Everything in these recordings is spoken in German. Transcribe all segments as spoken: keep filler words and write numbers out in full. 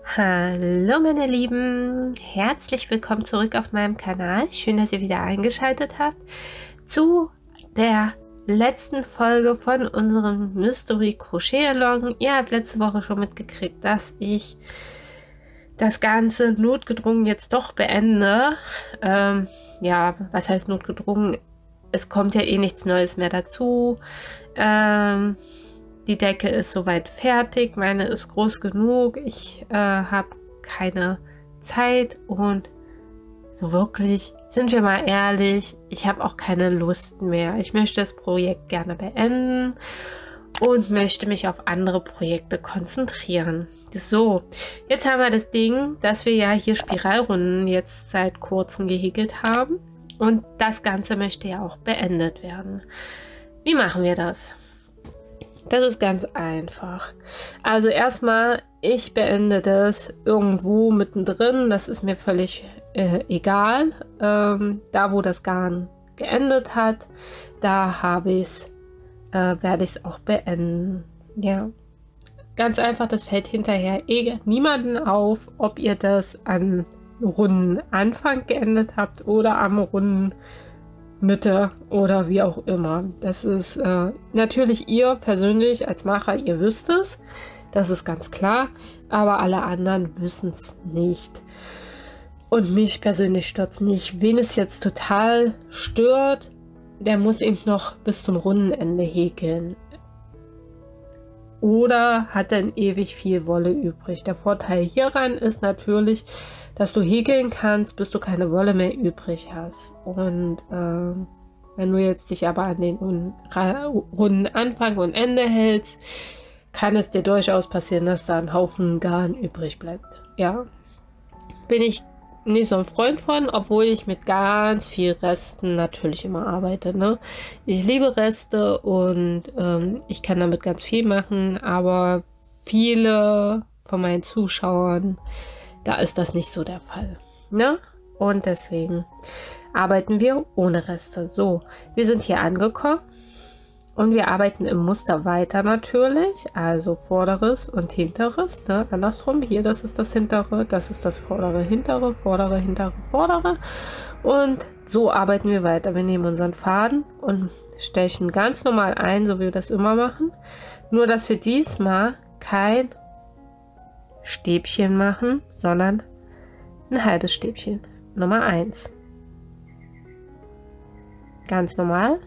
Hallo meine Lieben, herzlich willkommen zurück auf meinem Kanal. Schön, dass ihr wieder eingeschaltet habt zu der letzten Folge von unserem Mystery Crochet Along. Ihr habt letzte Woche schon mitgekriegt, dass ich das Ganze notgedrungen jetzt doch beende. Ähm, ja, was heißt notgedrungen? Es kommt ja eh nichts Neues mehr dazu. Ähm, Die Decke ist soweit fertig, meine ist groß genug, ich äh, habe keine Zeit und so wirklich, sind wir mal ehrlich, ich habe auch keine Lust mehr. Ich möchte das Projekt gerne beenden und möchte mich auf andere Projekte konzentrieren. So, jetzt haben wir das Ding, dass wir ja hier Spiralrunden jetzt seit kurzem gehäkelt haben und das Ganze möchte ja auch beendet werden. Wie machen wir das? Das ist ganz einfach. Also erstmal, ich beende das irgendwo mittendrin. Das ist mir völlig äh, egal. Ähm, da, wo das Garn geendet hat, da habe ich es, äh, werde ich es auch beenden. Ja, ganz einfach. Das fällt hinterher eh niemanden auf, ob ihr das an Rundenanfang geendet habt oder am Runden Mitte oder wie auch immer. Das ist äh, natürlich ihr persönlich als Macher, ihr wisst es, das ist ganz klar, aber alle anderen wissen es nicht. Und mich persönlich stört es nicht. Wen es jetzt total stört, der muss eben noch bis zum Rundenende häkeln. Oder hat dann ewig viel Wolle übrig. Der Vorteil hieran ist natürlich, dass du häkeln kannst, bis du keine Wolle mehr übrig hast. Und äh, wenn du jetzt dich aber an den Runden Anfang und Ende hältst, kann es dir durchaus passieren, dass da ein Haufen Garn übrig bleibt. Ja, bin ich nicht so ein Freund von, obwohl ich mit ganz viel Resten natürlich immer arbeite. Ne? Ich liebe Reste und ähm, ich kann damit ganz viel machen, aber viele von meinen Zuschauern, da ist das nicht so der Fall. Ne? Und deswegen arbeiten wir ohne Reste. So, wir sind hier angekommen und wir arbeiten im Muster weiter natürlich. Also vorderes und hinteres. Ne? Andersrum, hier das ist das hintere, das ist das vordere, hintere, vordere, hintere, vordere. Und so arbeiten wir weiter. Wir nehmen unseren Faden und stechen ganz normal ein, so wie wir das immer machen. Nur, dass wir diesmal kein Stäbchen machen, sondern ein halbes Stäbchen. Nummer eins. Ganz normal.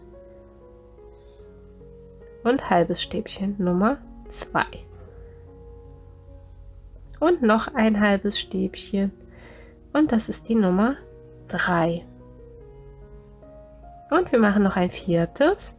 Und halbes Stäbchen Nummer zwei. Und noch ein halbes Stäbchen. Und das ist die Nummer drei. Und wir machen noch ein viertes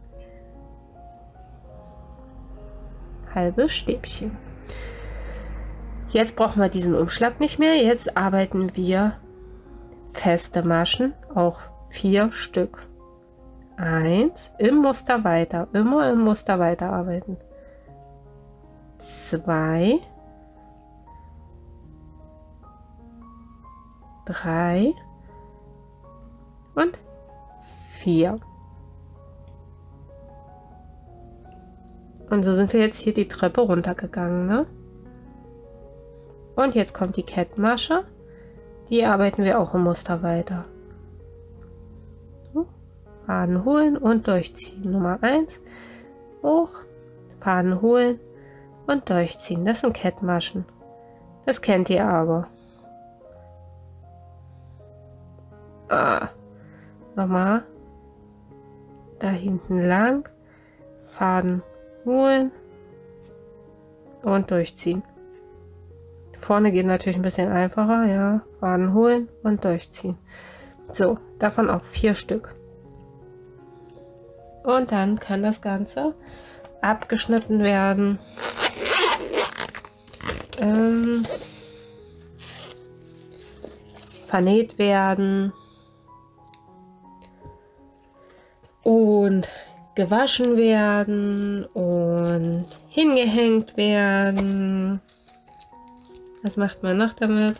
halbes Stäbchen. Jetzt brauchen wir diesen Umschlag nicht mehr. Jetzt arbeiten wir feste Maschen, auch vier Stück. Eins, im Muster weiter, immer im Muster weiterarbeiten. Zwei, drei und vier. Und so sind wir jetzt hier die Treppe runtergegangen, ne? Und jetzt kommt die Kettmasche. Die arbeiten wir auch im Muster weiter. So, Faden holen und durchziehen. Nummer eins. Hoch, Faden holen und durchziehen. Das sind Kettmaschen. Das kennt ihr aber. Ah, nochmal. Da hinten lang. Faden holen und durchziehen. Vorne geht natürlich ein bisschen einfacher, ja. Faden holen und durchziehen. So, davon auch vier Stück. Und dann kann das Ganze abgeschnitten werden. Ähm, vernäht werden. Und gewaschen werden und hingehängt werden. Was macht man noch damit?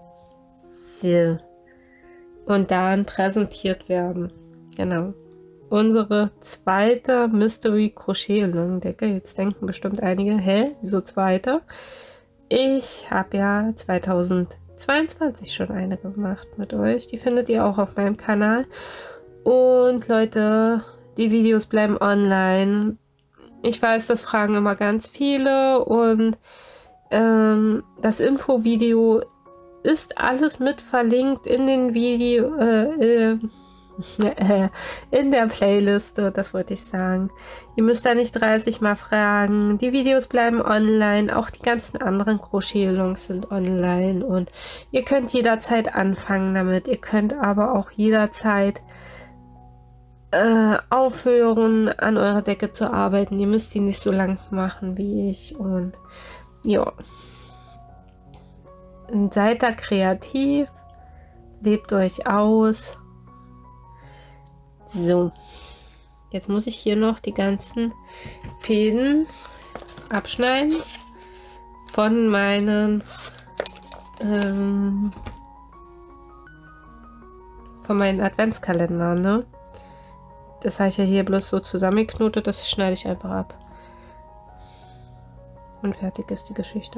So. Und dann präsentiert werden. Genau. unsere zweite Mystery Crochet-Decke. Jetzt denken bestimmt einige, hä, wieso zweite? Ich habe ja zweitausendzweiundzwanzig schon eine gemacht mit euch. Die findet ihr auch auf meinem Kanal. Und Leute, die Videos bleiben online. Ich weiß, das fragen immer ganz viele und ähm, das Infovideo ist alles mit verlinkt in den Video, äh, äh, in der Playliste, das wollte ich sagen. Ihr müsst da nicht dreißig Mal fragen. Die Videos bleiben online, auch die ganzen anderen Crochet-Longs sind online und ihr könnt jederzeit anfangen damit. Ihr könnt aber auch jederzeit äh, aufhören, an eurer Decke zu arbeiten. Ihr müsst die nicht so lang machen wie ich und ja. Und seid da kreativ, lebt euch aus. So, jetzt muss ich hier noch die ganzen Fäden abschneiden von meinen ähm, von meinen Adventskalendern, ne? Das habe ich ja hier bloß so zusammengeknotet, das schneide ich einfach ab. Und fertig ist die Geschichte.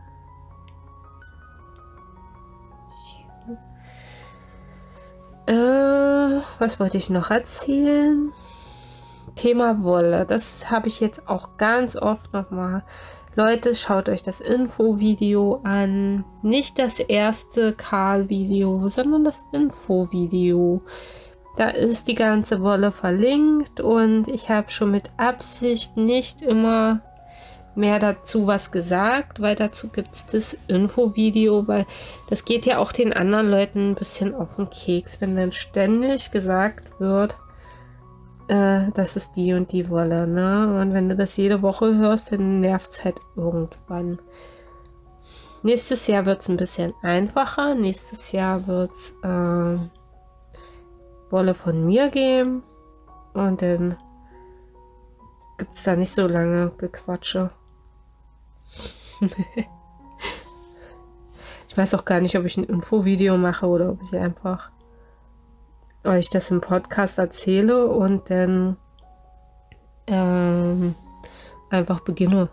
Äh, was wollte ich noch erzählen? Thema Wolle. Das habe ich jetzt auch ganz oft nochmal. Leute, schaut euch das Infovideo an. Nicht das erste Karl-Video, sondern das Infovideo. Da ist die ganze Wolle verlinkt und ich habe schon mit Absicht nicht immer mehr dazu was gesagt, weil dazu gibt es das Infovideo, weil das geht ja auch den anderen Leuten ein bisschen auf den Keks, wenn dann ständig gesagt wird, äh, das ist die und die Wolle, ne? Und wenn du das jede Woche hörst, dann nervt es halt irgendwann. Nächstes Jahr wird es ein bisschen einfacher. Nächstes Jahr wird es äh, Wolle von mir geben und dann gibt es da nicht so lange Gequatsche. Ich weiß auch gar nicht, ob ich ein Infovideo mache oder ob ich einfach euch das im Podcast erzähle und dann ähm, einfach beginne.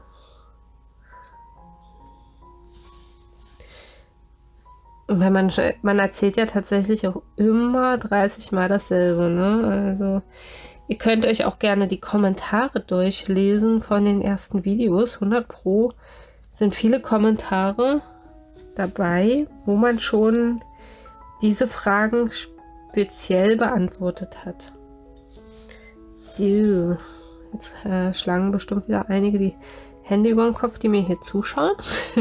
Und wenn man, man erzählt ja tatsächlich auch immer dreißig Mal dasselbe, ne? Also ihr könnt euch auch gerne die Kommentare durchlesen von den ersten Videos. hundert Pro sind viele Kommentare dabei, wo man schon diese Fragen speziell beantwortet hat. So, jetzt äh, schlagen bestimmt wieder einige die Hände über den Kopf, die mir hier zuschauen.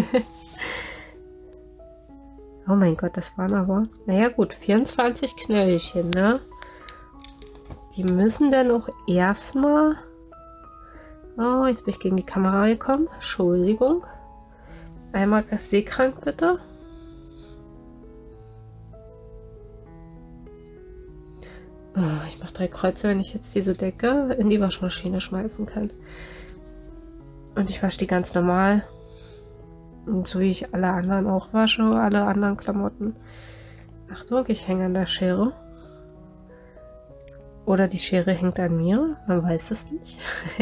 Oh mein Gott, das waren aber, naja gut, vierundzwanzig Knöllchen, ne? Die müssen dann auch erstmal... Oh, jetzt bin ich gegen die Kamera gekommen. Entschuldigung. Einmal seekrank bitte. Oh, ich mache drei Kreuze, wenn ich jetzt diese Decke in die Waschmaschine schmeißen kann. Und ich wasche die ganz normal. Und so wie ich alle anderen auch wasche, alle anderen Klamotten. Achtung, ich hänge an der Schere. Oder die Schere hängt an mir, man weiß es nicht.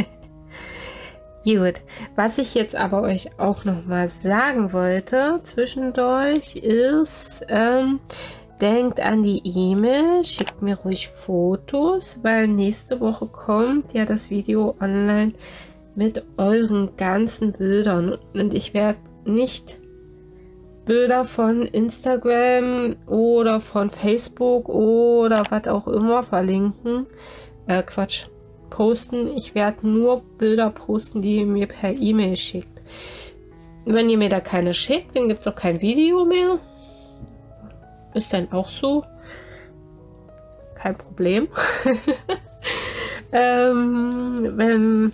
Gut, was ich jetzt aber euch auch noch mal sagen wollte zwischendurch ist, ähm, denkt an die E-Mail, schickt mir ruhig Fotos, weil nächste Woche kommt ja das Video online mit euren ganzen Bildern und ich werde nicht Bilder von Instagram oder von Facebook oder was auch immer verlinken. Äh, Quatsch. Posten. Ich werde nur Bilder posten, die ihr mir per E-Mail schickt. Wenn ihr mir da keine schickt, dann gibt es auch kein Video mehr. Ist dann auch so. Kein Problem. ähm, wenn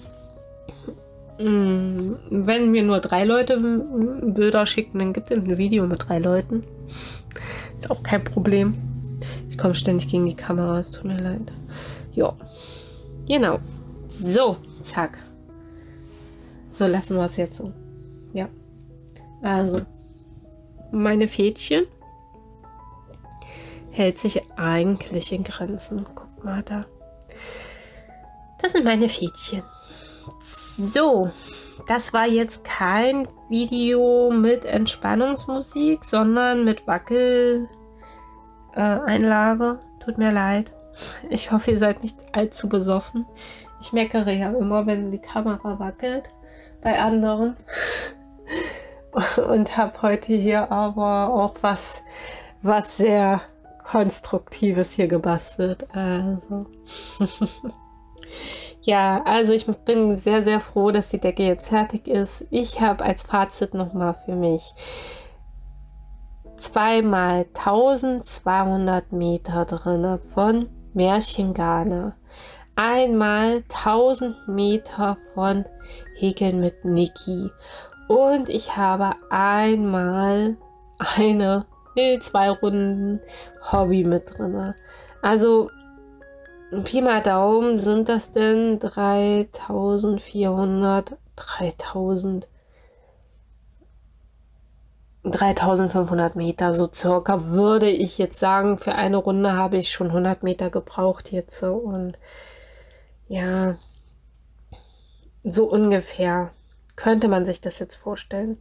Wenn mir nur drei Leute Bilder schicken, dann gibt es ein Video mit drei Leuten. Ist auch kein Problem. Ich komme ständig gegen die Kamera, es tut mir leid. Ja, genau. So, zack. So, lassen wir es jetzt so. Ja. Also, meine Fädchen hält sich eigentlich in Grenzen. Guck mal da. Das sind meine Fädchen. So, das war jetzt kein Video mit Entspannungsmusik, sondern mit Wackel-Einlage. Äh, Tut mir leid. Ich hoffe, ihr seid nicht allzu besoffen. Ich meckere ja immer, wenn die Kamera wackelt bei anderen. Und habe heute hier aber auch was, was sehr Konstruktives hier gebastelt. Also. Ja, also ich bin sehr, sehr froh, dass die Decke jetzt fertig ist. Ich habe als Fazit nochmal für mich zweimal tausendzweihundert Meter drin von Märchengarne. Einmal tausend Meter von Häkeln mit Niki. Und ich habe einmal eine, nee, zwei Runden Hobby mit drin. Also Pi mal Daumen sind das denn dreitausendvierhundert, dreitausend, dreitausendfünfhundert Meter, so circa, würde ich jetzt sagen. Für eine Runde habe ich schon hundert Meter gebraucht jetzt so, und ja, so ungefähr könnte man sich das jetzt vorstellen.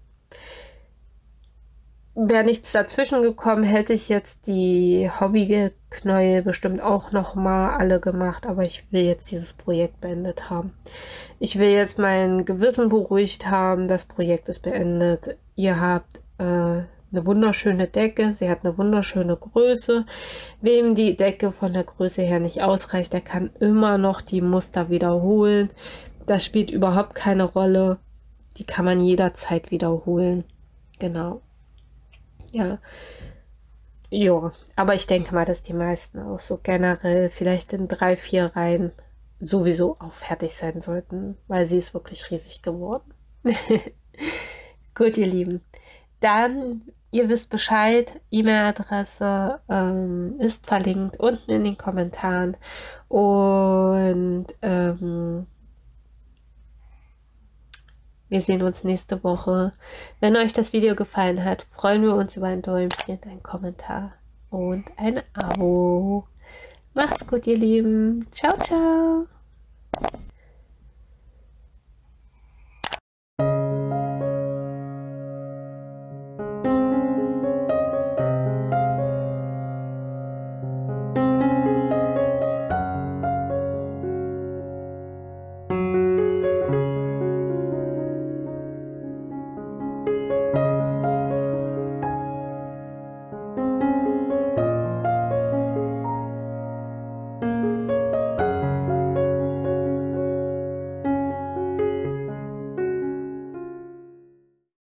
Wäre nichts dazwischen gekommen, hätte ich jetzt die Hobbyknäuel bestimmt auch noch mal alle gemacht, aber ich will jetzt dieses Projekt beendet haben. Ich will jetzt mein Gewissen beruhigt haben, das Projekt ist beendet. Ihr habt äh, eine wunderschöne Decke, sie hat eine wunderschöne Größe. Wem die Decke von der Größe her nicht ausreicht, der kann immer noch die Muster wiederholen. Das spielt überhaupt keine Rolle, die kann man jederzeit wiederholen. Genau. Ja, ja, aber ich denke mal, dass die meisten auch so generell vielleicht in drei, vier Reihen sowieso auch fertig sein sollten, weil sie ist wirklich riesig geworden. Gut, ihr Lieben, dann, ihr wisst Bescheid, E-Mail-Adresse ähm, ist verlinkt unten in den Kommentaren, und ähm, wir sehen uns nächste Woche. Wenn euch das Video gefallen hat, freuen wir uns über ein Däumchen, einen Kommentar und ein Abo. Macht's gut, ihr Lieben. Ciao, ciao.